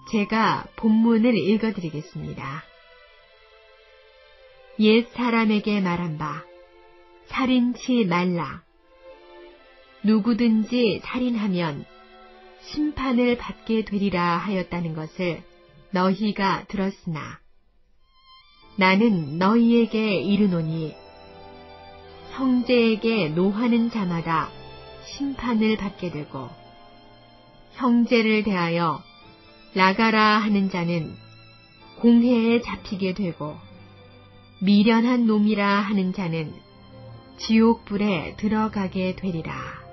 제가 본문을 읽어드리겠습니다. 옛 사람에게 말한 바 살인치 말라. 누구든지 살인하면 심판을 받게 되리라 하였다는 것을 너희가 들었으나 나는 너희에게 이르노니 형제에게 노하는 자마다 심판을 받게 되고 형제를 대하여 나가라 하는 자는 공회에 잡히게 되고 미련한 놈이라 하는 자는 지옥불에 들어가게 되리라.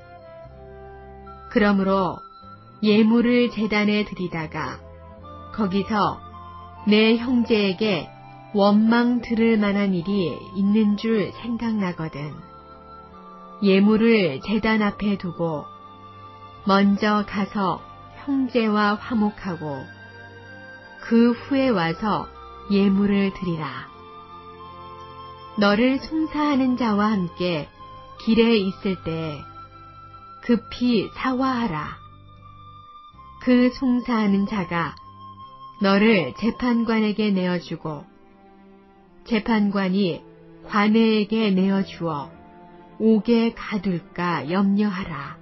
그러므로 예물을 제단에 드리다가 거기서 내 형제에게 원망 들을 만한 일이 있는 줄 생각나거든. 예물을 제단 앞에 두고 먼저 가서 형제와 화목하고 그 후에 와서 예물을 드리라. 너를 송사하는 자와 함께 길에 있을 때 급히 사화하라. 그 송사하는 자가 너를 재판관에게 내어주고 재판관이 관에에게 내어주어 옥에 가둘까 염려하라.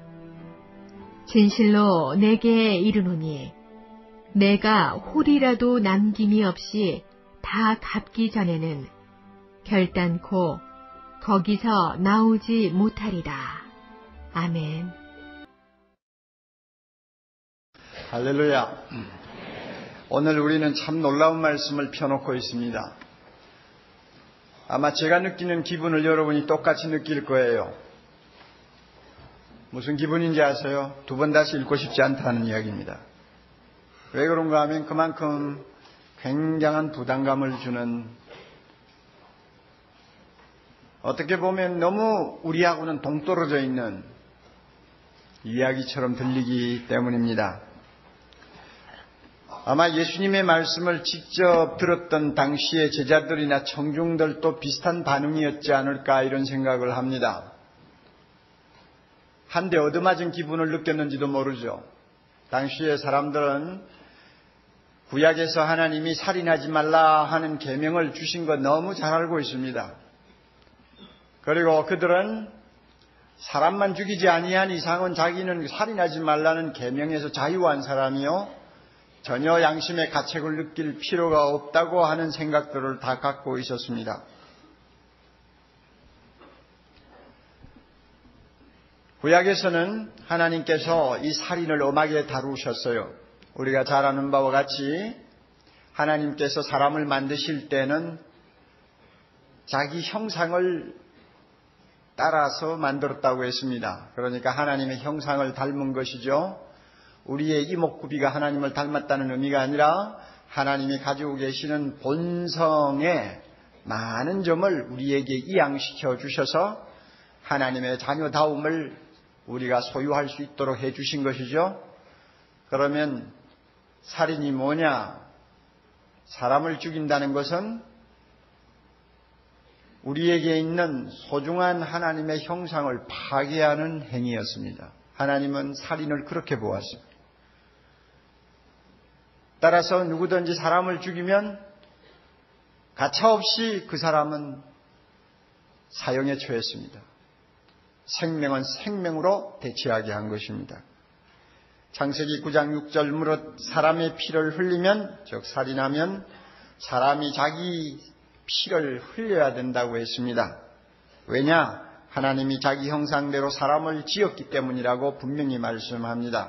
진실로 내게 이르노니 내가 홀이라도 남김이 없이 다 갚기 전에는 결단코 거기서 나오지 못하리라. 아멘. 할렐루야. 오늘 우리는 참 놀라운 말씀을 펴놓고 있습니다. 아마 제가 느끼는 기분을 여러분이 똑같이 느낄 거예요. 무슨 기분인지 아세요? 두 번 다시 읽고 싶지 않다는 이야기입니다. 왜 그런가 하면 그만큼 굉장한 부담감을 주는, 어떻게 보면 너무 우리하고는 동떨어져 있는 이야기처럼 들리기 때문입니다. 아마 예수님의 말씀을 직접 들었던 당시의 제자들이나 청중들도 비슷한 반응이었지 않을까 이런 생각을 합니다. 한데 얻어맞은 기분을 느꼈는지도 모르죠. 당시의 사람들은 구약에서 하나님이 살인하지 말라 하는 계명을 주신 거 너무 잘 알고 있습니다. 그리고 그들은 사람만 죽이지 아니한 이상은 자기는 살인하지 말라는 계명에서 자유한 사람이요, 전혀 양심의 가책을 느낄 필요가 없다고 하는 생각들을 다 갖고 있었습니다. 구약에서는 하나님께서 이 살인을 엄하게 다루셨어요. 우리가 잘 아는 바와 같이 하나님께서 사람을 만드실 때는 자기 형상을 따라서 만들었다고 했습니다. 그러니까 하나님의 형상을 닮은 것이죠. 우리의 이목구비가 하나님을 닮았다는 의미가 아니라 하나님이 가지고 계시는 본성의 많은 점을 우리에게 이양시켜 주셔서 하나님의 자녀다움을 우리가 소유할 수 있도록 해 주신 것이죠. 그러면 살인이 뭐냐? 사람을 죽인다는 것은 우리에게 있는 소중한 하나님의 형상을 파괴하는 행위였습니다. 하나님은 살인을 그렇게 보았습니다. 따라서 누구든지 사람을 죽이면 가차없이 그 사람은 사형에 처했습니다. 생명은 생명으로 대치하게 한 것입니다. 창세기 9장 6절 무릇 사람의 피를 흘리면, 즉 살인하면 사람이 자기 피를 흘려야 된다고 했습니다. 왜냐? 하나님이 자기 형상대로 사람을 지었기 때문이라고 분명히 말씀합니다.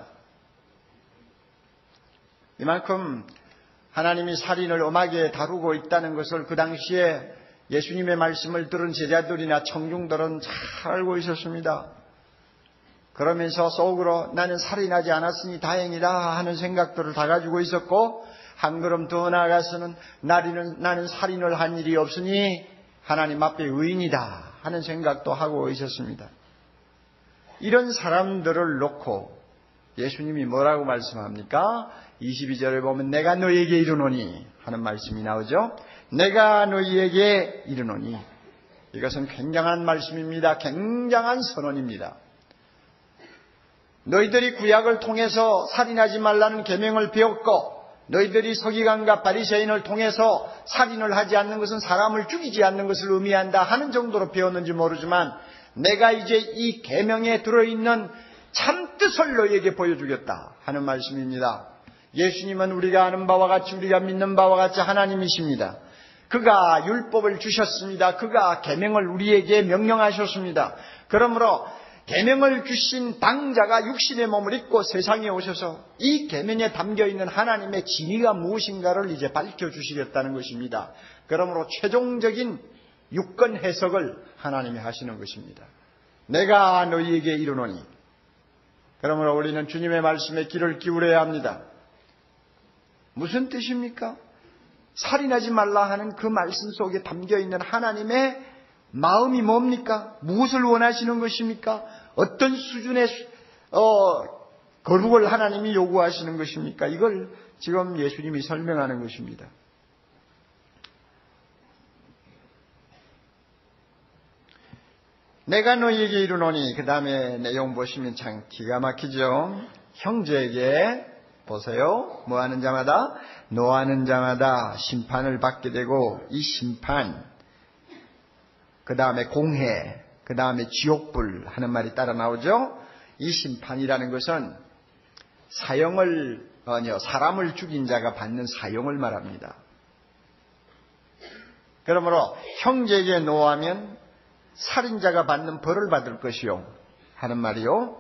이만큼 하나님이 살인을 엄하게 다루고 있다는 것을 그 당시에 예수님의 말씀을 들은 제자들이나 청중들은 잘 알고 있었습니다. 그러면서 속으로 나는 살인하지 않았으니 다행이다 하는 생각들을 다 가지고 있었고, 한 걸음 더 나아가서는 나는 살인을 한 일이 없으니 하나님 앞에 의인이다 하는 생각도 하고 있었습니다. 이런 사람들을 놓고 예수님이 뭐라고 말씀합니까? 22절에 보면 내가 너희에게 이르노니 하는 말씀이 나오죠. 내가 너희에게 이르노니, 이것은 굉장한 말씀입니다. 굉장한 선언입니다. 너희들이 구약을 통해서 살인하지 말라는 계명을 배웠고 너희들이 서기관과 바리새인을 통해서 살인을 하지 않는 것은 사람을 죽이지 않는 것을 의미한다 하는 정도로 배웠는지 모르지만 내가 이제 이 계명에 들어있는 참뜻을 너희에게 보여주겠다 하는 말씀입니다. 예수님은 우리가 아는 바와 같이 우리가 믿는 바와 같이 하나님이십니다. 그가 율법을 주셨습니다. 그가 계명을 우리에게 명령하셨습니다. 그러므로 계명을 주신 당자가 육신의 몸을 입고 세상에 오셔서 이 계명에 담겨있는 하나님의 진의가 무엇인가를 이제 밝혀주시겠다는 것입니다. 그러므로 최종적인 유권 해석을 하나님이 하시는 것입니다. 내가 너희에게 이르노니. 그러므로 우리는 주님의 말씀에 귀를 기울여야 합니다. 무슨 뜻입니까? 살인하지 말라 하는 그 말씀 속에 담겨있는 하나님의 마음이 뭡니까? 무엇을 원하시는 것입니까? 어떤 수준의 거룩을 하나님이 요구하시는 것입니까? 이걸 지금 예수님이 설명하는 것입니다. 내가 너희에게 이르노니, 그 다음에 내용 보시면 참 기가 막히죠. 형제에게 보세요. 뭐하는 자마다? 노하는 자마다 심판을 받게 되고, 이 심판, 그 다음에 공회, 그 다음에 지옥불 하는 말이 따라 나오죠. 이 심판이라는 것은 사람을 죽인 자가 받는 사형을 말합니다. 그러므로 형제에게 노하면 살인자가 받는 벌을 받을 것이요 하는 말이요.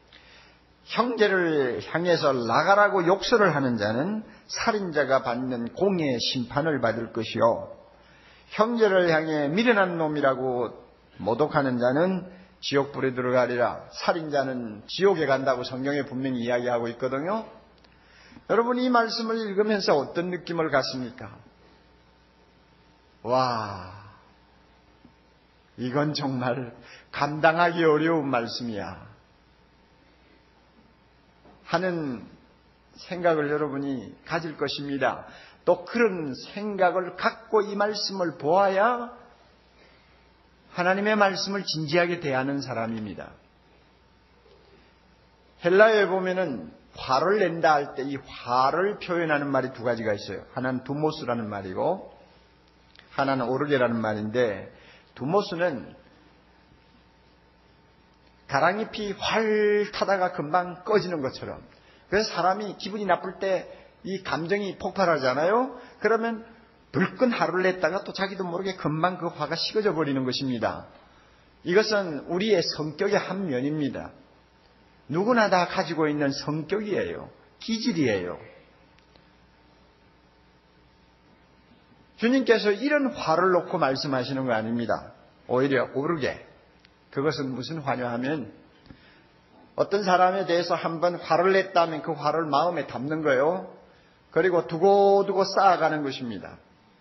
형제를 향해서 나가라고 욕설을 하는 자는 살인자가 받는 공의 심판을 받을 것이요. 형제를 향해 미련한 놈이라고 모독하는 자는 지옥불에 들어가리라. 살인자는 지옥에 간다고 성경에 분명히 이야기하고 있거든요. 여러분, 이 말씀을 읽으면서 어떤 느낌을 갖습니까? 와, 이건 정말 감당하기 어려운 말씀이야 하는 생각을 여러분이 가질 것입니다. 또 그런 생각을 갖고 이 말씀을 보아야 하나님의 말씀을 진지하게 대하는 사람입니다. 헬라어에 보면은 화를 낸다 할 때 이 화를 표현하는 말이 두 가지가 있어요. 하나는 두모스라는 말이고 하나는 오르게라는 말인데, 두모스는 가랑잎이 활 타다가 금방 꺼지는 것처럼, 그래서 사람이 기분이 나쁠 때 이 감정이 폭발하잖아요. 그러면 불끈 화를 냈다가 또 자기도 모르게 금방 그 화가 식어져 버리는 것입니다. 이것은 우리의 성격의 한 면입니다. 누구나 다 가지고 있는 성격이에요. 기질이에요. 주님께서 이런 화를 놓고 말씀하시는 거 아닙니다. 오히려 오르게. 그것은 무슨 화냐 하면 어떤 사람에 대해서 한번 화를 냈다면 그 화를 마음에 담는 거예요. 그리고 두고두고 쌓아가는 것입니다.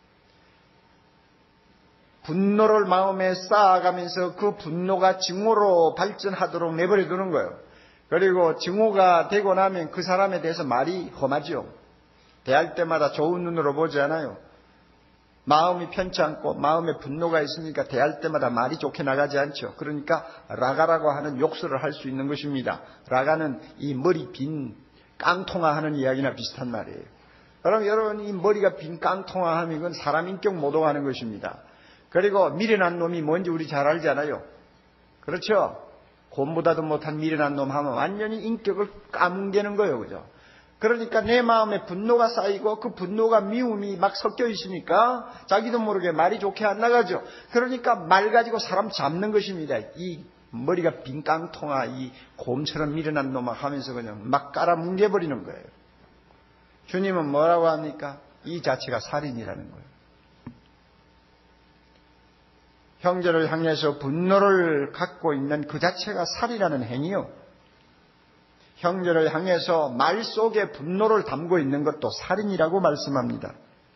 분노를 마음에 쌓아가면서 그 분노가 증오로 발전하도록 내버려 두는 거예요. 그리고 증오가 되고 나면 그 사람에 대해서 말이 험하죠. 대할 때마다 좋은 눈으로 보지 않아요. 마음이 편치 않고 마음에 분노가 있으니까 대할 때마다 말이 좋게 나가지 않죠. 그러니까 라가라고 하는 욕설을 할 수 있는 것입니다. 라가는 이 머리 빈 깡통아 하는 이야기나 비슷한 말이에요. 그럼 여러분, 이 머리가 빈 깡통아 하면 이건 사람 인격 모독하는 것입니다. 그리고 미련한 놈이 뭔지 우리 잘 알잖아요. 그렇죠? 곰보다도 못한 미련한 놈 하면 완전히 인격을 까뭉개는 거예요. 그죠? 그러니까 내 마음에 분노가 쌓이고 그 분노가 미움이 막 섞여 있으니까 자기도 모르게 말이 좋게 안 나가죠. 그러니까 말 가지고 사람 잡는 것입니다. 이 머리가 빈 깡통아, 이 곰처럼 미련한 놈아 하면서 그냥 막 깔아뭉개버리는 거예요. 주님은 뭐라고 합니까? 이 자체가 살인이라는 거예요. 형제를 향해서 분노를 갖고 있는 그 자체가 살이라는 행위요. 형제를 향해서 말 속에 분노를 담고 있는 것도 살인이라고 말씀합니다.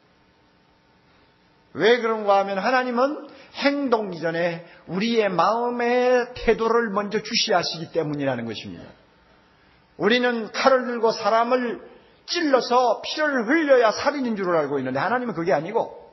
왜 그런가 하면 하나님은 행동 이전에 우리의 마음의 태도를 먼저 주시하시기 때문이라는 것입니다. 우리는 칼을 들고 사람을 찔러서 피를 흘려야 살인인 줄 알고 있는데 하나님은 그게 아니고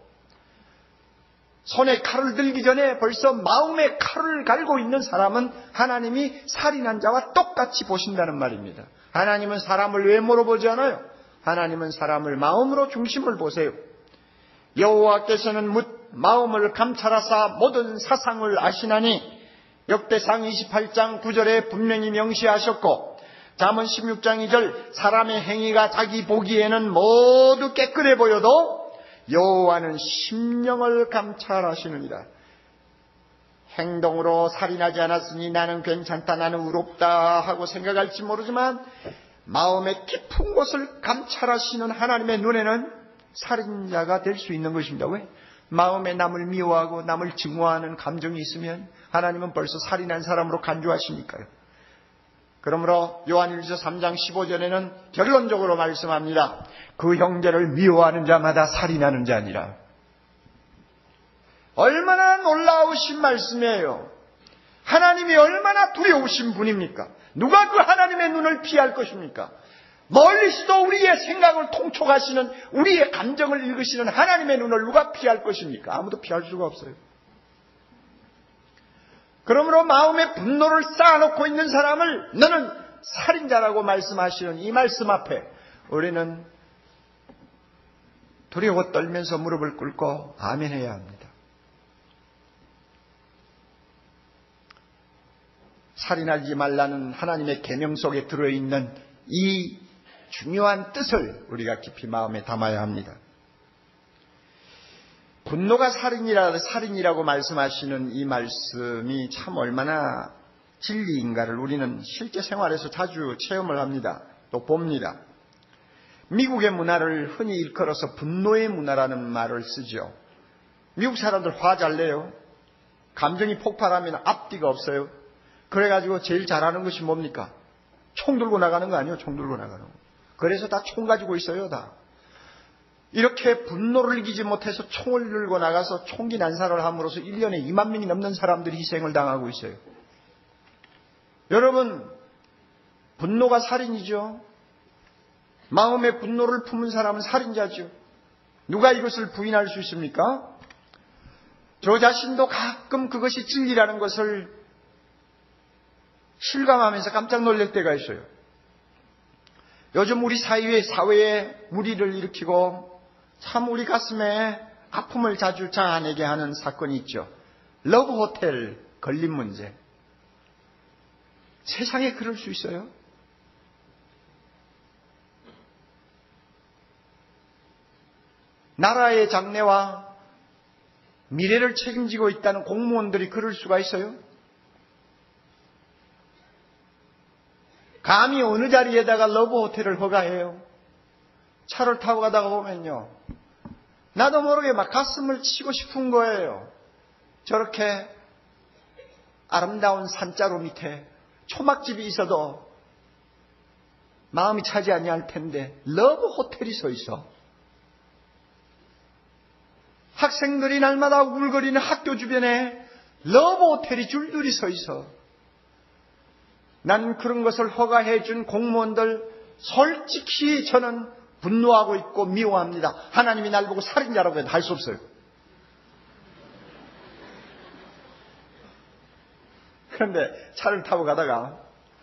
손에 칼을 들기 전에 벌써 마음에 칼을 갈고 있는 사람은 하나님이 살인한 자와 똑같이 보신다는 말입니다. 하나님은 사람을 외모로 보지 않아요. 하나님은 사람을 마음으로 중심을 보세요. 여호와께서는 묻 마음을 감찰하사 모든 사상을 아시나니 역대상 28장 9절에 분명히 명시하셨고 잠언 16장 2절 사람의 행위가 자기 보기에는 모두 깨끗해 보여도 여호와는 심령을 감찰하시느니라. 행동으로 살인하지 않았으니 나는 괜찮다, 나는 의롭다 하고 생각할지 모르지만 마음의 깊은 곳을 감찰하시는 하나님의 눈에는 살인자가 될 수 있는 것입니다. 왜? 마음에 남을 미워하고 남을 증오하는 감정이 있으면 하나님은 벌써 살인한 사람으로 간주하시니까요. 그러므로 요한일서 3장 15절에는 결론적으로 말씀합니다. 그 형제를 미워하는 자마다 살인하는 자니라. 얼마나 놀라우신 말씀이에요. 하나님이 얼마나 두려우신 분입니까? 누가 그 하나님의 눈을 피할 것입니까? 멀리서도 우리의 생각을 통촉하시는, 우리의 감정을 읽으시는 하나님의 눈을 누가 피할 것입니까? 아무도 피할 수가 없어요. 그러므로 마음에 분노를 쌓아놓고 있는 사람을 너는 살인자라고 말씀하시는 이 말씀 앞에 우리는 두려워 떨면서 무릎을 꿇고 아멘해야 합니다. 살인하지 말라는 하나님의 계명 속에 들어있는 이 중요한 뜻을 우리가 깊이 마음에 담아야 합니다. 분노가 살인이라고 말씀하시는 이 말씀이 참 얼마나 진리인가를 우리는 실제 생활에서 자주 체험을 합니다. 또 봅니다. 미국의 문화를 흔히 일컬어서 분노의 문화라는 말을 쓰죠. 미국 사람들 화 잘 내요. 감정이 폭발하면 앞뒤가 없어요. 그래가지고 제일 잘하는 것이 뭡니까? 총 들고 나가는 거 아니에요? 총 들고 나가는 거. 그래서 다 총 가지고 있어요, 다. 이렇게 분노를 이기지 못해서 총을 들고 나가서 총기 난사를 함으로써 1년에 2만 명이 넘는 사람들이 희생을 당하고 있어요. 여러분, 분노가 살인이죠. 마음의 분노를 품은 사람은 살인자죠. 누가 이것을 부인할 수 있습니까? 저 자신도 가끔 그것이 진리라는 것을 실감하면서 깜짝 놀랄 때가 있어요. 요즘 우리 사회에 무리를 일으키고 참 우리 가슴에 아픔을 자주 자아내게 하는 사건이 있죠. 러브호텔 걸린 문제. 세상에 그럴 수 있어요? 나라의 장래와 미래를 책임지고 있다는 공무원들이 그럴 수가 있어요? 감히 어느 자리에다가 러브호텔을 허가해요? 차를 타고 가다가 보면요, 나도 모르게 막 가슴을 치고 싶은 거예요. 저렇게 아름다운 산자루 밑에 초막집이 있어도 마음이 차지 아니할 텐데 러브호텔이 서 있어. 학생들이 날마다 울거리는 학교 주변에 러브호텔이 줄줄이 서 있어. 나는 그런 것을 허가해 준 공무원들 솔직히 저는 분노하고 있고 미워합니다. 하나님이 날 보고 살인자라고 해도 할 수 없어요. 그런데 차를 타고 가다가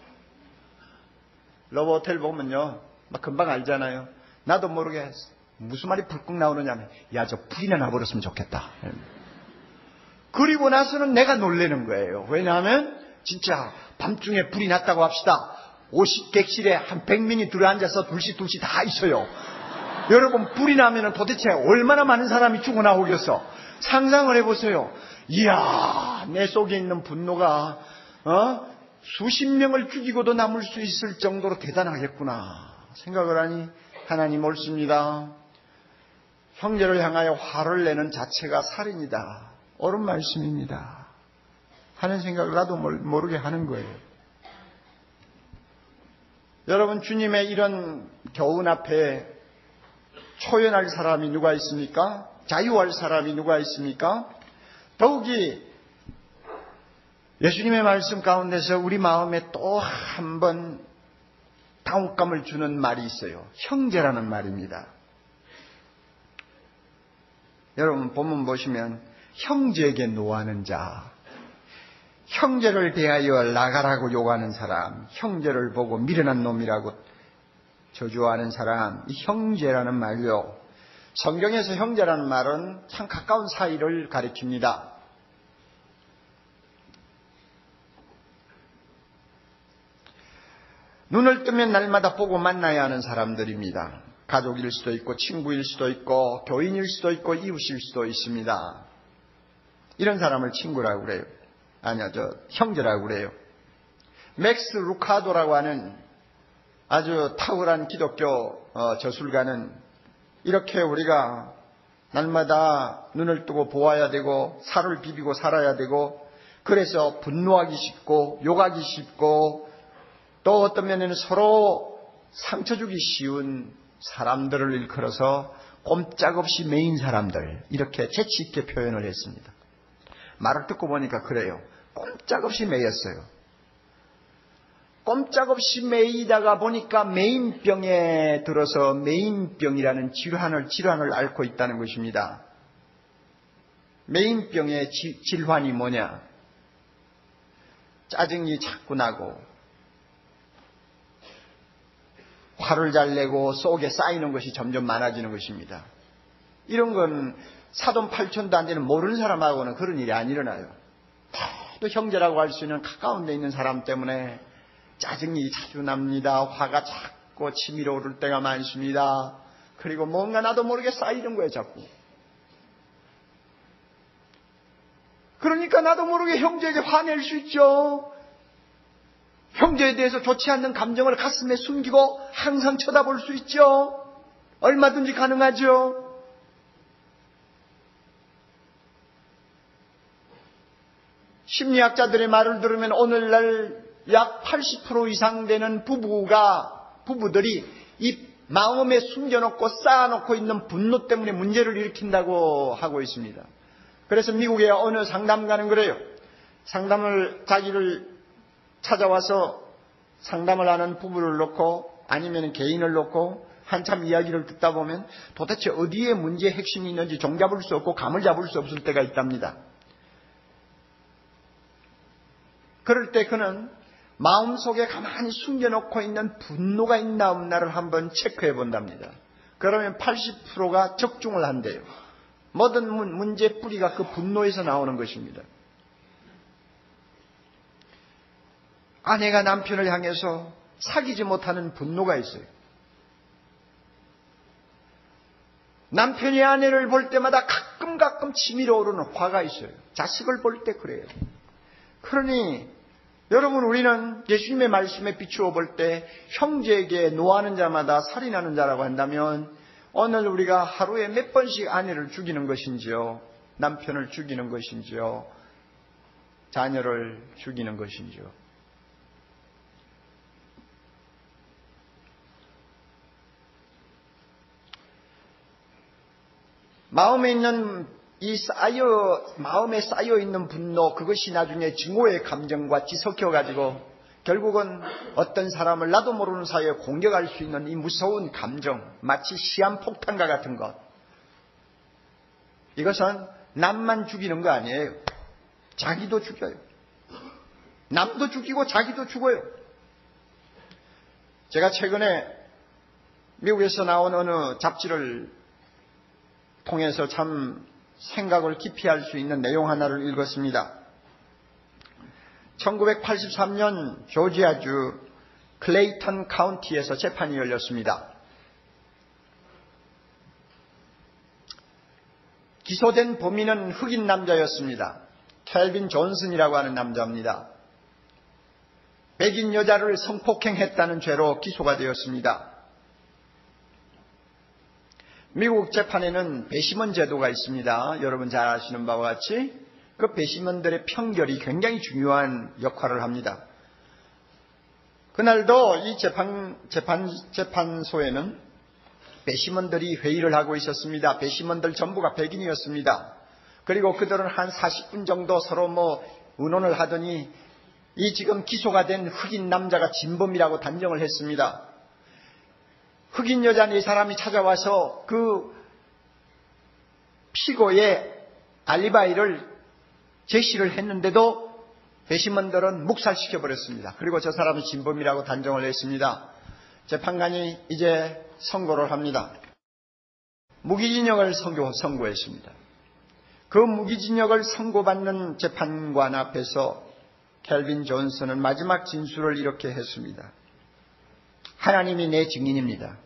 러브호텔 보면요, 막 금방 알잖아요. 나도 모르게 무슨 말이 불끈 나오느냐면, 야, 저 불이나 나버렸으면 좋겠다. 그리고 나서는 내가 놀라는 거예요. 왜냐하면 진짜 밤중에 불이 났다고 합시다. 50객실에 한 100명이 들어앉아서 둘씩 다 있어요. 여러분, 불이 나면 도대체 얼마나 많은 사람이 죽어나오겠어? 상상을 해보세요. 이야, 내 속에 있는 분노가 수십 명을 죽이고도 남을 수 있을 정도로 대단하겠구나 생각을 하니 하나님 옳습니다. 형제를 향하여 화를 내는 자체가 살인이다, 옳은 말씀입니다 하는 생각을 나도 모르게 하는 거예요. 여러분, 주님의 이런 교훈 앞에 초연할 사람이 누가 있습니까? 자유할 사람이 누가 있습니까? 더욱이 예수님의 말씀 가운데서 우리 마음에 또 한 번 당혹감을 주는 말이 있어요. 형제라는 말입니다. 여러분, 본문 보시면 형제에게 노하는 자, 형제를 대하여 나가라고 요구하는 사람, 형제를 보고 미련한 놈이라고 저주하는 사람, 이 형제라는 말이요. 성경에서 형제라는 말은 참 가까운 사이를 가리킵니다. 눈을 뜨면 날마다 보고 만나야 하는 사람들입니다. 가족일 수도 있고 친구일 수도 있고 교인일 수도 있고 이웃일 수도 있습니다. 이런 사람을 친구라고 그래요. 형제라고 그래요. 맥스 루카도라고 하는 아주 탁월한 기독교 저술가는 이렇게 우리가 날마다 눈을 뜨고 보아야 되고 살을 비비고 살아야 되고 그래서 분노하기 쉽고 욕하기 쉽고 또 어떤 면에는 서로 상처 주기 쉬운 사람들을 일컬어서 꼼짝없이 매인 사람들 이렇게 재치 있게 표현을 했습니다. 말을 듣고 보니까 그래요. 꼼짝없이 매였어요. 꼼짝없이 매이다가 보니까 매인병에 들어서 매인병이라는 질환을 앓고 있다는 것입니다. 매인병의 질환이 뭐냐? 짜증이 자꾸 나고 화를 잘 내고 속에 쌓이는 것이 점점 많아지는 것입니다. 이런 건 사돈 팔촌도 안 되는 모르는 사람하고는 그런 일이 안 일어나요. 또 형제라고 할 수 있는 가까운 데 있는 사람 때문에 짜증이 자주 납니다. 화가 자꾸 치밀어 오를 때가 많습니다. 그리고 뭔가 나도 모르게 쌓이는 거예요, 자꾸. 그러니까 나도 모르게 형제에게 화낼 수 있죠. 형제에 대해서 좋지 않는 감정을 가슴에 숨기고 항상 쳐다볼 수 있죠. 얼마든지 가능하죠. 심리학자들의 말을 들으면 오늘날 약 80% 이상 되는 부부들이 이 마음에 숨겨놓고 쌓아놓고 있는 분노 때문에 문제를 일으킨다고 하고 있습니다. 그래서 미국의 어느 상담가는 그래요. 자기를 찾아와서 상담을 하는 부부를 놓고 아니면 개인을 놓고 한참 이야기를 듣다 보면 도대체 어디에 문제의 핵심이 있는지 종잡을 수 없고 감을 잡을 수 없을 때가 있답니다. 그럴 때 그는 마음속에 가만히 숨겨놓고 있는 분노가 있나 없나를 한번 체크해 본답니다. 그러면 80%가 적중을 한대요. 모든 문제의 뿌리가 그 분노에서 나오는 것입니다. 아내가 남편을 향해서 사귀지 못하는 분노가 있어요. 남편이 아내를 볼 때마다 가끔 치밀어 오르는 화가 있어요. 자식을 볼 때 그래요. 그러니 여러분, 우리는 예수님의 말씀에 비추어 볼 때 형제에게 노하는 자마다 살인하는 자라고 한다면 오늘 우리가 하루에 몇 번씩 아내를 죽이는 것인지요, 남편을 죽이는 것인지요, 자녀를 죽이는 것인지요. 마음에 쌓여 있는 분노, 그것이 나중에 증오의 감정과 뒤섞여 가지고 결국은 어떤 사람을 나도 모르는 사이에 공격할 수 있는 이 무서운 감정, 마치 시한폭탄과 같은 것. 이것은 남만 죽이는 거 아니에요. 자기도 죽여요. 남도 죽이고 자기도 죽어요. 제가 최근에 미국에서 나온 어느 잡지를 통해서 참 생각을 깊이 할 수 있는 내용 하나를 읽었습니다. 1983년 조지아주 클레이턴 카운티에서 재판이 열렸습니다. 기소된 범인은 흑인 남자였습니다. 켈빈 존슨이라고 하는 남자입니다. 백인 여자를 성폭행했다는 죄로 기소가 되었습니다. 미국 재판에는 배심원 제도가 있습니다. 여러분 잘 아시는 바와 같이 그 배심원들의 평결이 굉장히 중요한 역할을 합니다. 그날도 이 재판소에는 배심원들이 회의를 하고 있었습니다. 배심원들 전부가 백인이었습니다. 그리고 그들은 한 40분 정도 서로 의논을 하더니 이 지금 기소가 된 흑인 남자가 진범이라고 단정을 했습니다. 흑인 여자 4사람이 찾아와서 그 피고의 알리바이를 제시를 했는데도 배심원들은 묵살시켜버렸습니다. 그리고 저 사람이 진범이라고 단정을 했습니다. 재판관이 이제 선고를 합니다. 무기징역을 선고했습니다. 그 무기징역을 선고받는 재판관 앞에서 켈빈 존슨은 마지막 진술을 이렇게 했습니다. 하나님이 내 증인입니다.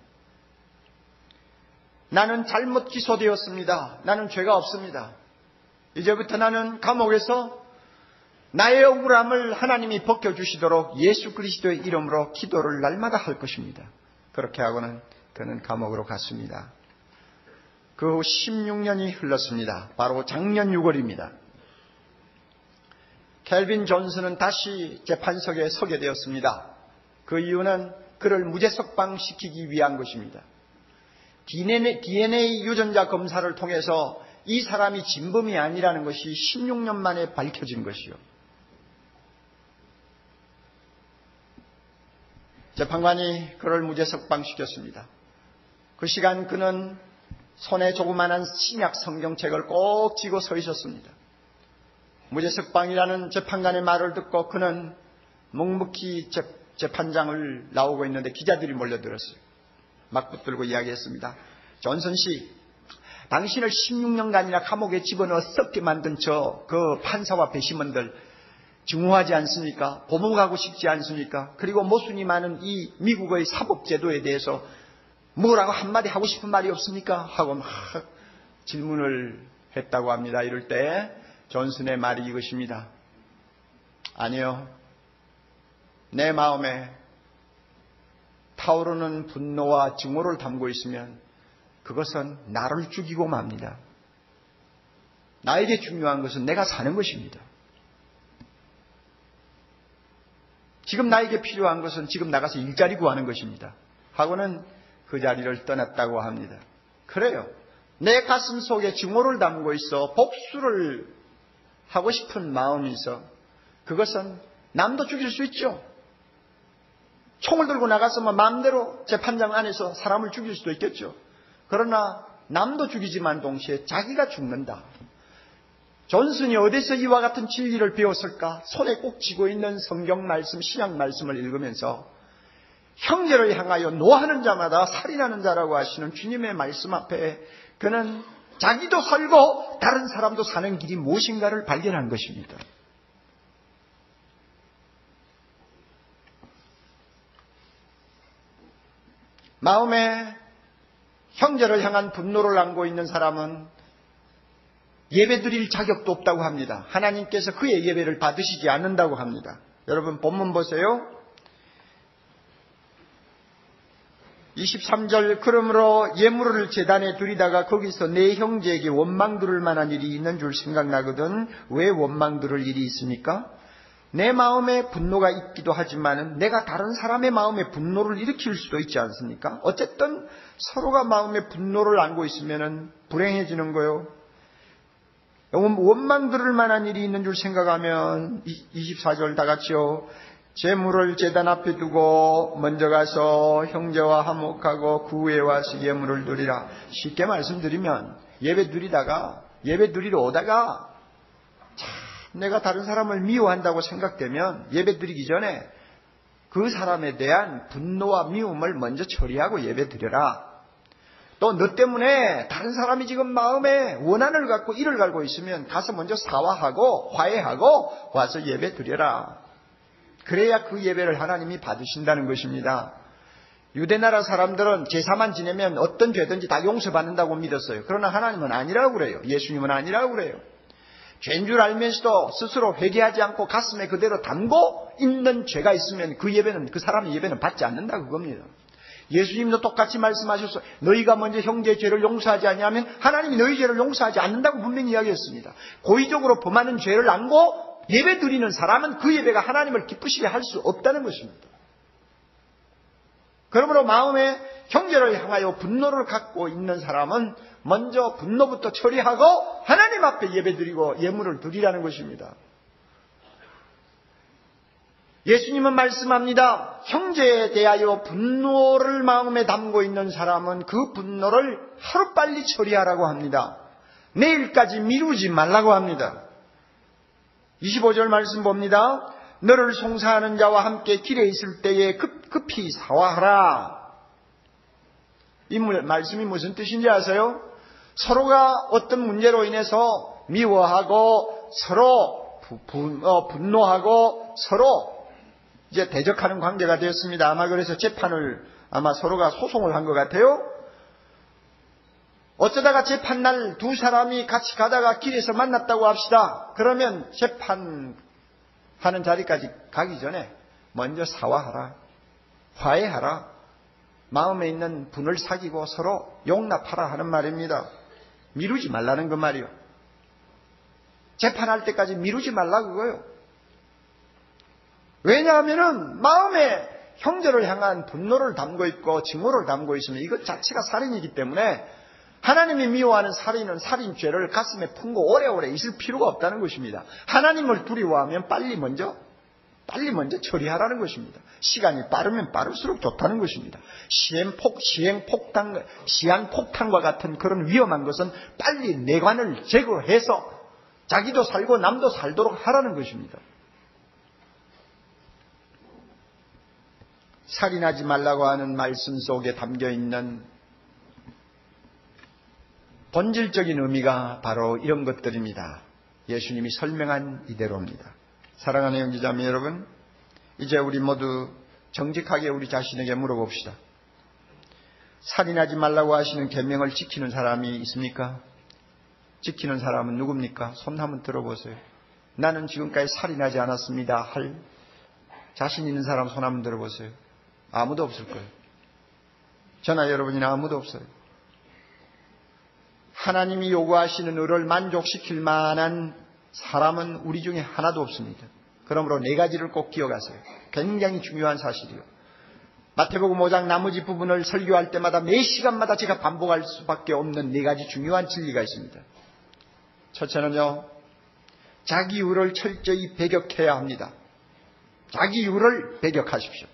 나는 잘못 기소되었습니다. 나는 죄가 없습니다. 이제부터 나는 감옥에서 나의 억울함을 하나님이 벗겨주시도록 예수 그리스도의 이름으로 기도를 날마다 할 것입니다. 그렇게 하고는 그는 감옥으로 갔습니다. 그 후 16년이 흘렀습니다. 바로 작년 6월입니다. 켈빈 존슨은 다시 재판석에 서게 되었습니다. 그 이유는 그를 무죄석방시키기 위한 것입니다. DNA 유전자 검사를 통해서 이 사람이 진범이 아니라는 것이 16년 만에 밝혀진 것이요. 재판관이 그를 무죄석방시켰습니다. 그 시간 그는 손에 조그마한 신약 성경책을 꼭 쥐고 서 있었습니다. 무죄석방이라는 재판관의 말을 듣고 그는 묵묵히 재판장을 나오고 있는데 기자들이 몰려들었어요. 막 붙들고 이야기했습니다. 존슨 씨, 당신을 16년간이나 감옥에 집어넣어 썩게 만든 그 판사와 배심원들 증오하지 않습니까? 고문하고 싶지 않습니까? 그리고 모순이 많은 이 미국의 사법제도에 대해서 뭐라고 한마디 하고 싶은 말이 없습니까? 하고 막 질문을 했다고 합니다. 이럴 때 존슨의 말이 이것입니다. 아니요. 내 마음에 타오르는 분노와 증오를 담고 있으면 그것은 나를 죽이고 맙니다. 나에게 중요한 것은 내가 사는 것입니다. 지금 나에게 필요한 것은 지금 나가서 일자리 구하는 것입니다. 하고는 그 자리를 떠났다고 합니다. 그래요. 내 가슴 속에 증오를 담고 있어 복수를 하고 싶은 마음이 있어. 그것은 남도 죽일 수 있죠. 총을 들고 나가서 마음대로 재판장 안에서 사람을 죽일 수도 있겠죠. 그러나 남도 죽이지만 동시에 자기가 죽는다. 존슨이 어디서 이와 같은 진리를 배웠을까? 손에 꼭 쥐고 있는 성경 말씀, 신약 말씀을 읽으면서 형제를 향하여 노하는 자마다 살인하는 자라고 하시는 주님의 말씀 앞에 그는 자기도 살고 다른 사람도 사는 길이 무엇인가를 발견한 것입니다. 마음에 형제를 향한 분노를 안고 있는 사람은 예배드릴 자격도 없다고 합니다. 하나님께서 그의 예배를 받으시지 않는다고 합니다. 여러분 본문 보세요. 23절 그러므로 예물을 제단에 드리다가 거기서 내 형제에게 원망 들을 만한 일이 있는 줄 생각나거든. 왜 원망 들을 일이 있습니까? 내 마음에 분노가 있기도 하지만 내가 다른 사람의 마음에 분노를 일으킬 수도 있지 않습니까? 어쨌든 서로가 마음에 분노를 안고 있으면 불행해지는 거예요. 원망 들을 만한 일이 있는 줄 생각하면 24절 다 같이요. 제물을 제단 앞에 두고 먼저 가서 형제와 화목하고 그 후에 와서 예물을 드리라. 쉽게 말씀드리면 예배 드리러 오다가 참 내가 다른 사람을 미워한다고 생각되면 예배 드리기 전에 그 사람에 대한 분노와 미움을 먼저 처리하고 예배 드려라. 또 너 때문에 다른 사람이 지금 마음에 원한을 갖고 이를 갈고 있으면 가서 먼저 사과하고 화해하고 와서 예배 드려라. 그래야 그 예배를 하나님이 받으신다는 것입니다. 유대나라 사람들은 제사만 지내면 어떤 죄든지 다 용서받는다고 믿었어요. 그러나 하나님은 아니라고 그래요. 예수님은 아니라고 그래요. 죄인 줄 알면서도 스스로 회개하지 않고 가슴에 그대로 담고 있는 죄가 있으면 그 사람의 예배는 받지 않는다 그겁니다. 예수님도 똑같이 말씀하셨어요. 너희가 먼저 형제의 죄를 용서하지 않냐면 하나님이 너희 죄를 용서하지 않는다고 분명히 이야기했습니다. 고의적으로 범하는 죄를 안고 예배 드리는 사람은 그 예배가 하나님을 기쁘시게 할 수 없다는 것입니다. 그러므로 마음에 형제를 향하여 분노를 갖고 있는 사람은 먼저 분노부터 처리하고 하나님 앞에 예배 드리고 예물을 드리라는 것입니다. 예수님은 말씀합니다. 형제에 대하여 분노를 마음에 담고 있는 사람은 그 분노를 하루빨리 처리하라고 합니다. 내일까지 미루지 말라고 합니다. 25절 말씀 봅니다. 너를 송사하는 자와 함께 길에 있을 때에 급히 사화하라. 이 말씀이 무슨 뜻인지 아세요? 서로가 어떤 문제로 인해서 미워하고 서로 분노하고 서로 이제 대적하는 관계가 되었습니다. 아마 그래서 재판을 아마 서로가 소송을 한 것 같아요. 어쩌다가 재판날 두 사람이 같이 가다가 길에서 만났다고 합시다. 그러면 재판하는 자리까지 가기 전에 먼저 사화하라. 화해하라. 마음에 있는 분을 사귀고 서로 용납하라 하는 말입니다. 미루지 말라는 그 말이요. 재판할 때까지 미루지 말라 그거요. 왜냐하면은 마음에 형제를 향한 분노를 담고 있고 증오를 담고 있으면 이것 자체가 살인이기 때문에 하나님이 미워하는 살인은 살인죄를 가슴에 품고 오래오래 있을 필요가 없다는 것입니다. 하나님을 두려워하면 빨리 먼저 처리하라는 것입니다. 시간이 빠르면 빠를수록 좋다는 것입니다. 시한폭탄과 같은 그런 위험한 것은 빨리 내관을 제거해서 자기도 살고 남도 살도록 하라는 것입니다. 살인하지 말라고 하는 말씀 속에 담겨있는 본질적인 의미가 바로 이런 것들입니다. 예수님이 설명한 이대로입니다. 사랑하는 형제자매 여러분, 이제 우리 모두 정직하게 우리 자신에게 물어봅시다. 살인하지 말라고 하시는 계명을 지키는 사람이 있습니까? 지키는 사람은 누굽니까? 손 한번 들어보세요. 나는 지금까지 살인하지 않았습니다 할 자신 있는 사람 손 한번 들어보세요. 아무도 없을 거예요. 저나 여러분이나 아무도 없어요. 하나님이 요구하시는 의를 만족시킬 만한 사람은 우리 중에 하나도 없습니다. 그러므로 네 가지를 꼭 기억하세요. 굉장히 중요한 사실이요. 마태복음 5장 나머지 부분을 설교할 때마다 매 시간마다 제가 반복할 수밖에 없는 네 가지 중요한 진리가 있습니다. 첫째는요, 자기 의를 철저히 배격해야 합니다. 자기 의를 배격하십시오.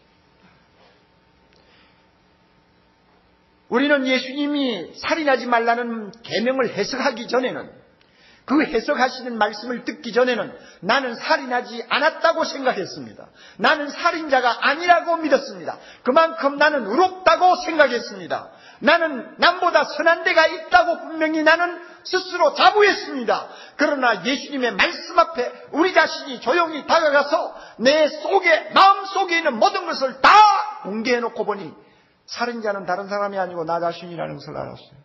우리는 예수님이 살인하지 말라는 계명을 해석하기 전에는, 그 해석하시는 말씀을 듣기 전에는 나는 살인하지 않았다고 생각했습니다. 나는 살인자가 아니라고 믿었습니다. 그만큼 나는 의롭다고 생각했습니다. 나는 남보다 선한 데가 있다고 분명히 나는 스스로 자부했습니다. 그러나 예수님의 말씀 앞에 우리 자신이 조용히 다가가서 내 속에, 마음 속에 있는 모든 것을 다 공개해놓고 보니 살인자는 다른 사람이 아니고 나 자신이라는 것을 알았어요.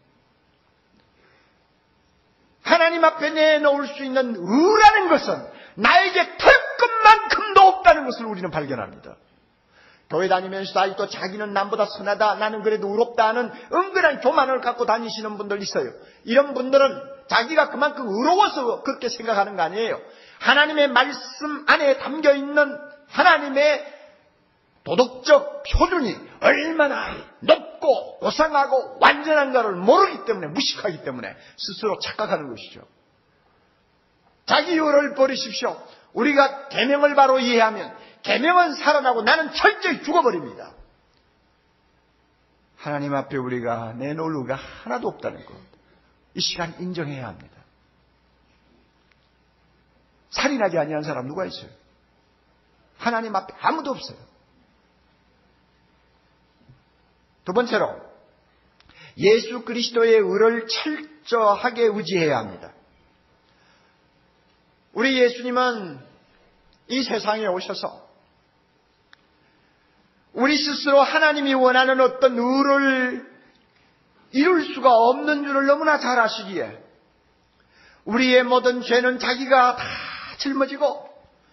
하나님 앞에 내놓을 수 있는 의라는 것은 나에게 털끝만큼도 없다는 것을 우리는 발견합니다. 교회 다니면서도 아직도 자기는 남보다 선하다, 나는 그래도 의롭다 하는 은근한 교만을 갖고 다니시는 분들 있어요. 이런 분들은 자기가 그만큼 의로워서 그렇게 생각하는 거 아니에요. 하나님의 말씀 안에 담겨있는 하나님의 도덕적 표준이 얼마나 높고 고상하고 완전한가를 모르기 때문에, 무식하기 때문에 스스로 착각하는 것이죠. 자기 의를 버리십시오. 우리가 계명을 바로 이해하면 계명은 살아나고 나는 철저히 죽어버립니다. 하나님 앞에 우리가 내놓을 의가 하나도 없다는 것, 이 시간 인정해야 합니다. 살인하지 아니한 사람 누가 있어요? 하나님 앞에 아무도 없어요. 두 번째로, 예수 그리스도의 의를 철저하게 의지해야 합니다. 우리 예수님은 이 세상에 오셔서 우리 스스로 하나님이 원하는 어떤 의를 이룰 수가 없는 줄을 너무나 잘 아시기에 우리의 모든 죄는 자기가 다 짊어지고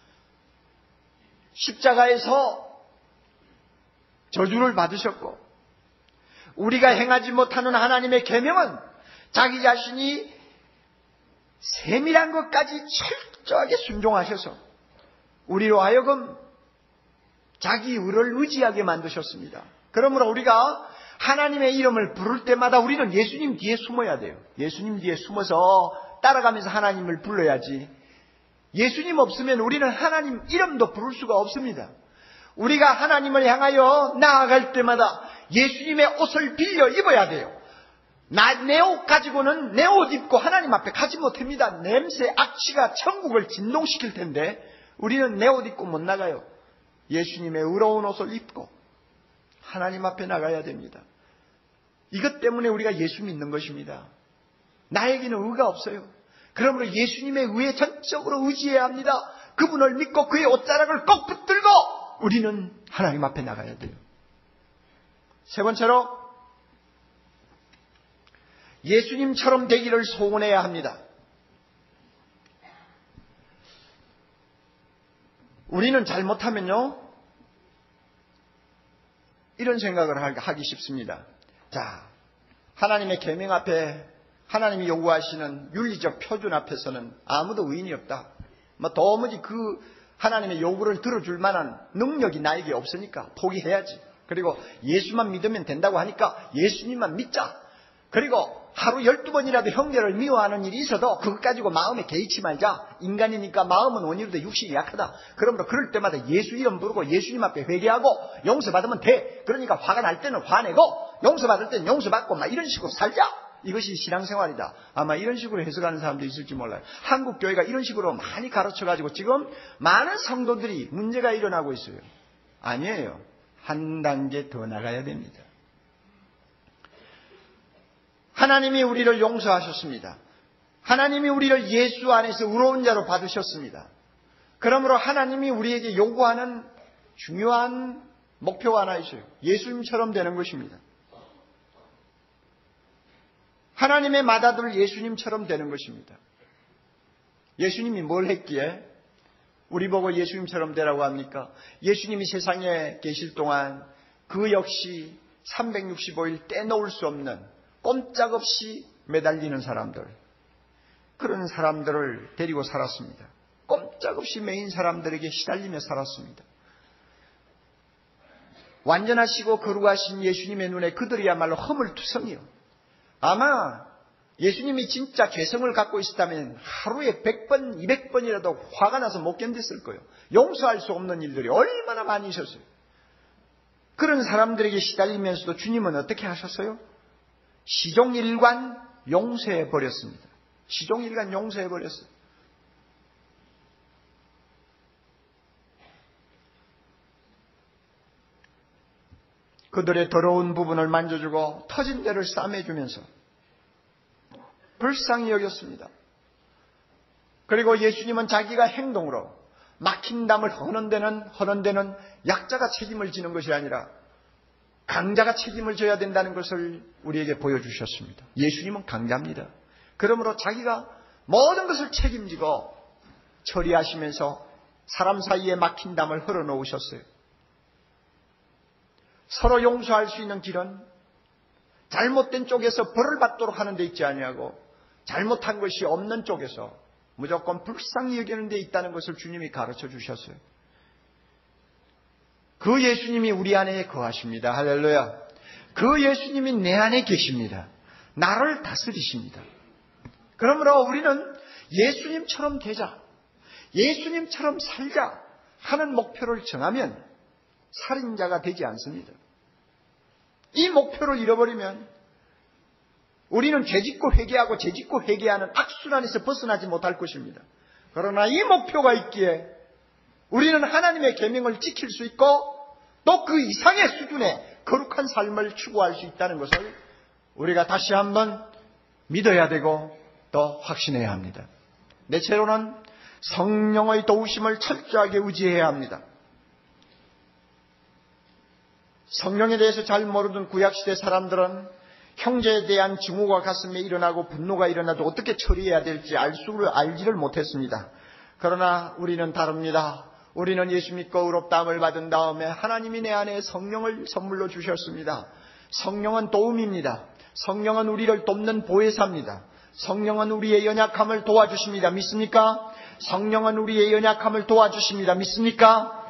십자가에서 저주를 받으셨고, 우리가 행하지 못하는 하나님의 계명은 자기 자신이 세밀한 것까지 철저하게 순종하셔서 우리로 하여금 자기 의를 의지하게 만드셨습니다. 그러므로 우리가 하나님의 이름을 부를 때마다 우리는 예수님 뒤에 숨어야 돼요. 예수님 뒤에 숨어서 따라가면서 하나님을 불러야지. 예수님 없으면 우리는 하나님 이름도 부를 수가 없습니다. 우리가 하나님을 향하여 나아갈 때마다 예수님의 옷을 빌려 입어야 돼요. 내 옷 가지고는 내 옷 입고 하나님 앞에 가지 못합니다. 냄새, 악취가 천국을 진동시킬 텐데 우리는 내 옷 입고 못 나가요. 예수님의 의로운 옷을 입고 하나님 앞에 나가야 됩니다. 이것 때문에 우리가 예수 믿는 것입니다. 나에게는 의가 없어요. 그러므로 예수님의 의에 전적으로 의지해야 합니다. 그분을 믿고 그의 옷자락을 꼭 붙들고 우리는 하나님 앞에 나가야 돼요. 세 번째로 예수님처럼 되기를 소원해야 합니다. 우리는 잘못하면요, 이런 생각을 하기 쉽습니다. 자, 하나님의 계명 앞에, 하나님이 요구하시는 윤리적 표준 앞에서는 아무도 의인이 없다. 도무지 그 하나님의 요구를 들어줄 만한 능력이 나에게 없으니까 포기해야지. 그리고 예수만 믿으면 된다고 하니까 예수님만 믿자. 그리고 하루 12번이라도 형제를 미워하는 일이 있어도 그것 가지고 마음에 개의치 말자. 인간이니까 마음은 원이로도 육신이 약하다. 그러므로 그럴 때마다 예수 이름 부르고 예수님 앞에 회개하고 용서받으면 돼. 그러니까 화가 날 때는 화내고 용서받을 때는 용서받고 막 이런 식으로 살자. 이것이 신앙생활이다. 아마 이런 식으로 해석하는 사람도 있을지 몰라요. 한국 교회가 이런 식으로 많이 가르쳐가지고 지금 많은 성도들이 문제가 일어나고 있어요. 아니에요. 한 단계 더 나가야 됩니다. 하나님이 우리를 용서하셨습니다. 하나님이 우리를 예수 안에서 의로운 자로 받으셨습니다. 그러므로 하나님이 우리에게 요구하는 중요한 목표가 하나 있어요. 예수님처럼 되는 것입니다. 하나님의 맏아들 예수님처럼 되는 것입니다. 예수님이 뭘 했기에 우리 보고 예수님처럼 되라고 합니까? 예수님이 세상에 계실 동안 그 역시 365일 떼놓을 수 없는 꼼짝없이 매달리는 사람들, 그런 사람들을 데리고 살았습니다. 꼼짝없이 매인 사람들에게 시달리며 살았습니다. 완전하시고 거룩하신 예수님의 눈에 그들이야말로 허물투성이요. 아마 예수님이 진짜 죄성을 갖고 있었다면 하루에 100번, 200번이라도 화가 나서 못 견뎠을 거예요. 용서할 수 없는 일들이 얼마나 많이 있었어요. 그런 사람들에게 시달리면서도 주님은 어떻게 하셨어요? 시종일관 용서해버렸습니다. 시종일관 용서해버렸어요. 그들의 더러운 부분을 만져주고 터진 데를 싸매주면서 불쌍히 여겼습니다. 그리고 예수님은 자기가 행동으로 막힌 담을 허는 데는 약자가 책임을 지는 것이 아니라 강자가 책임을 져야 된다는 것을 우리에게 보여주셨습니다. 예수님은 강자입니다. 그러므로 자기가 모든 것을 책임지고 처리하시면서 사람 사이에 막힌 담을 흘러놓으셨어요. 서로 용서할 수 있는 길은 잘못된 쪽에서 벌을 받도록 하는 데 있지 아니하고 잘못한 것이 없는 쪽에서 무조건 불쌍히 여기는 데 있다는 것을 주님이 가르쳐 주셨어요. 그 예수님이 우리 안에 거하십니다. 할렐루야. 그 예수님이 내 안에 계십니다. 나를 다스리십니다. 그러므로 우리는 예수님처럼 되자, 예수님처럼 살자 하는 목표를 정하면 살인자가 되지 않습니다. 이 목표를 잃어버리면 우리는 죄짓고 회개하고 죄짓고 회개하는 악순환에서 벗어나지 못할 것입니다. 그러나 이 목표가 있기에 우리는 하나님의 계명을 지킬 수 있고 또 그 이상의 수준의 거룩한 삶을 추구할 수 있다는 것을 우리가 다시 한번 믿어야 되고 또 확신해야 합니다. 넷째로는 성령의 도우심을 철저하게 의지해야 합니다. 성령에 대해서 잘 모르던 구약시대 사람들은 형제에 대한 증오가 가슴에 일어나고 분노가 일어나도 어떻게 처리해야 될지 알지를 못했습니다. 그러나 우리는 다릅니다. 우리는 예수 믿고 의롭다함을 받은 다음에 하나님이 내 안에 성령을 선물로 주셨습니다. 성령은 도움입니다. 성령은 우리를 돕는 보혜사입니다. 성령은 우리의 연약함을 도와주십니다. 믿습니까? 성령은 우리의 연약함을 도와주십니다. 믿습니까?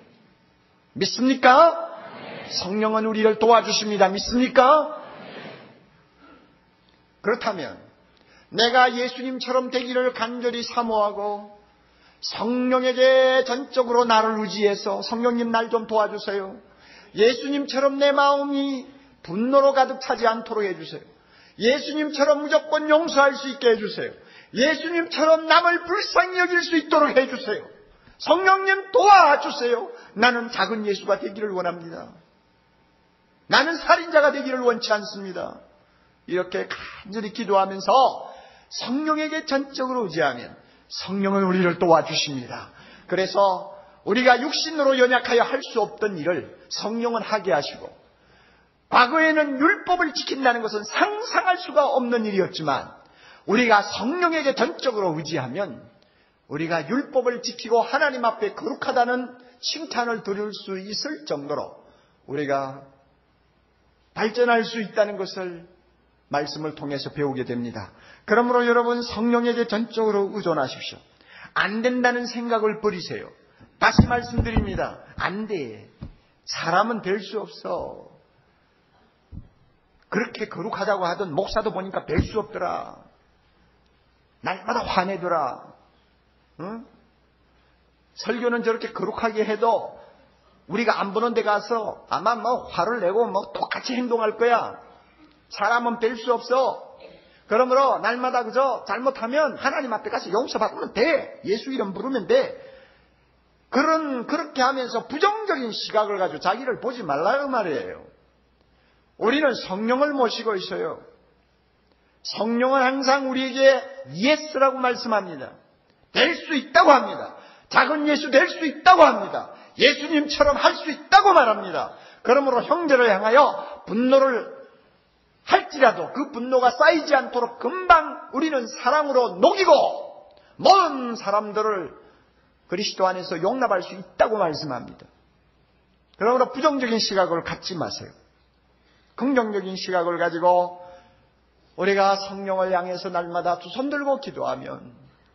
믿습니까? 성령은 우리를 도와주십니다. 믿습니까? 그렇다면 내가 예수님처럼 되기를 간절히 사모하고 성령에게 전적으로 나를 의지해서 성령님 날 좀 도와주세요. 예수님처럼 내 마음이 분노로 가득 차지 않도록 해주세요. 예수님처럼 무조건 용서할 수 있게 해주세요. 예수님처럼 남을 불쌍히 여길 수 있도록 해주세요. 성령님 도와주세요. 나는 작은 예수가 되기를 원합니다. 나는 살인자가 되기를 원치 않습니다. 이렇게 간절히 기도하면서 성령에게 전적으로 의지하면 성령은 우리를 도와주십니다. 그래서 우리가 육신으로 연약하여 할 수 없던 일을 성령은 하게 하시고, 과거에는 율법을 지킨다는 것은 상상할 수가 없는 일이었지만 우리가 성령에게 전적으로 의지하면 우리가 율법을 지키고 하나님 앞에 거룩하다는 칭찬을 들을 수 있을 정도로 우리가 발전할 수 있다는 것을 말씀을 통해서 배우게 됩니다. 그러므로 여러분, 성령에게 전적으로 의존하십시오. 안 된다는 생각을 버리세요. 다시 말씀드립니다. 안 돼. 사람은 될 수 없어. 그렇게 거룩하다고 하던 목사도 보니까 될 수 없더라. 날마다 화내더라. 응? 설교는 저렇게 거룩하게 해도 우리가 안 보는 데 가서 아마 화를 내고 똑같이 행동할 거야. 사람은 될 수 없어. 그러므로 날마다 그저 잘못하면 하나님 앞에 가서 용서받으면 돼. 예수 이름 부르면 돼. 그렇게 하면서 부정적인 시각을 가지고 자기를 보지 말라고 말이에요. 우리는 성령을 모시고 있어요. 성령은 항상 우리에게 예스라고 말씀합니다. 될 수 있다고 합니다. 작은 예수 될 수 있다고 합니다. 예수님처럼 할 수 있다고 말합니다. 그러므로 형제를 향하여 분노를 할지라도 그 분노가 쌓이지 않도록 금방 우리는 사랑으로 녹이고 모든 사람들을 그리스도 안에서 용납할 수 있다고 말씀합니다. 그러므로 부정적인 시각을 갖지 마세요. 긍정적인 시각을 가지고 우리가 성령을 향해서 날마다 두 손 들고 기도하면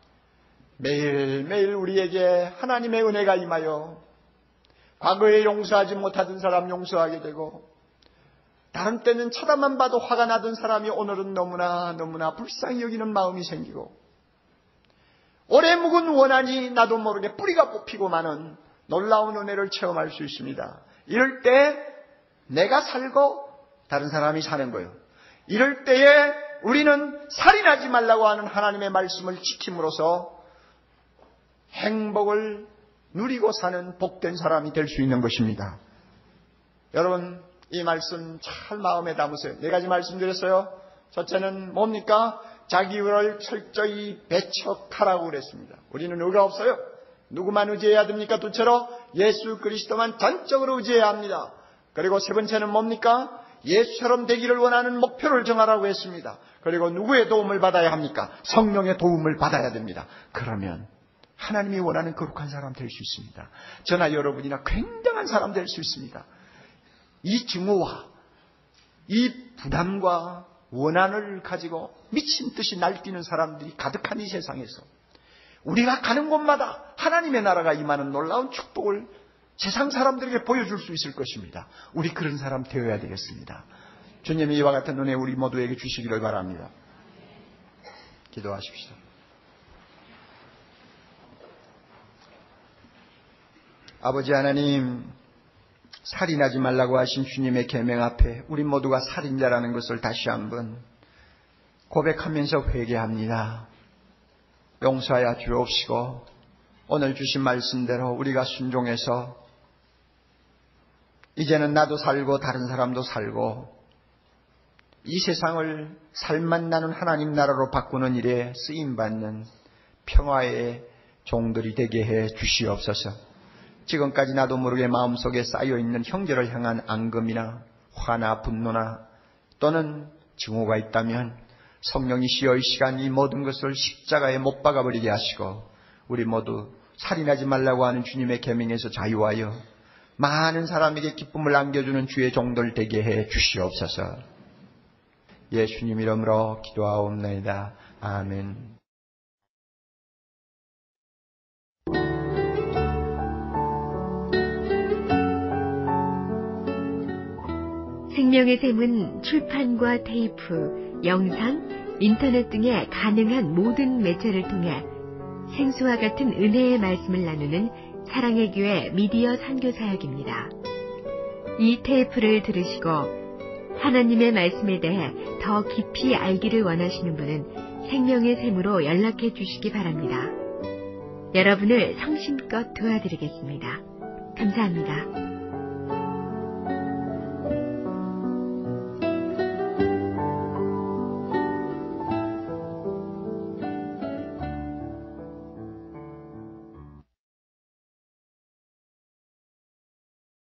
매일매일 우리에게 하나님의 은혜가 임하여 과거에 용서하지 못하던 사람 용서하게 되고, 다른 때는 쳐다만 봐도 화가 나던 사람이 오늘은 너무나 불쌍히 여기는 마음이 생기고, 오래 묵은 원한이 나도 모르게 뿌리가 뽑히고 마는 놀라운 은혜를 체험할 수 있습니다. 이럴 때 내가 살고 다른 사람이 사는 거예요. 이럴 때에 우리는 살인하지 말라고 하는 하나님의 말씀을 지킴으로써 행복을 누리고 사는 복된 사람이 될 수 있는 것입니다. 여러분, 이 말씀 잘 마음에 담으세요. 4가지 말씀드렸어요. 첫째는 뭡니까? 자기 의를 철저히 배척하라고 그랬습니다. 우리는 의가 없어요. 누구만 의지해야 됩니까? 둘째로 예수 그리스도만 전적으로 의지해야 합니다. 그리고 세 번째는 뭡니까? 예수처럼 되기를 원하는 목표를 정하라고 했습니다. 그리고 누구의 도움을 받아야 합니까? 성령의 도움을 받아야 됩니다. 그러면 하나님이 원하는 거룩한 사람 될 수 있습니다. 저나 여러분이나 굉장한 사람 될 수 있습니다. 이 증오와 이 부담과 원한을 가지고 미친 듯이 날뛰는 사람들이 가득한 이 세상에서 우리가 가는 곳마다 하나님의 나라가 임하는 놀라운 축복을 세상 사람들에게 보여줄 수 있을 것입니다. 우리 그런 사람 되어야 되겠습니다. 주님이 이와 같은 은혜 우리 모두에게 주시기를 바랍니다. 기도하십시오. 아버지 하나님, 살인하지 말라고 하신 주님의 계명 앞에 우리 모두가 살인자라는 것을 다시 한번 고백하면서 회개합니다. 용서하여 주옵시고 오늘 주신 말씀대로 우리가 순종해서 이제는 나도 살고 다른 사람도 살고 이 세상을 살맛 나는 하나님 나라로 바꾸는 일에 쓰임받는 평화의 종들이 되게 해 주시옵소서. 지금까지 나도 모르게 마음속에 쌓여있는 형제를 향한 앙금이나 화나 분노나 또는 증오가 있다면 성령이시여 이 시간 이 모든 것을 십자가에 못 박아버리게 하시고 우리 모두 살인하지 말라고 하는 주님의 계명에서 자유하여 많은 사람에게 기쁨을 안겨주는 주의 종들 되게 해 주시옵소서. 예수님 이름으로 기도하옵나이다. 아멘. 생명의 샘은 출판과 테이프, 영상, 인터넷 등의 가능한 모든 매체를 통해 생수와 같은 은혜의 말씀을 나누는 사랑의 교회 미디어 선교사역입니다. 이 테이프를 들으시고 하나님의 말씀에 대해 더 깊이 알기를 원하시는 분은 생명의 샘으로 연락해 주시기 바랍니다. 여러분을 성심껏 도와드리겠습니다. 감사합니다.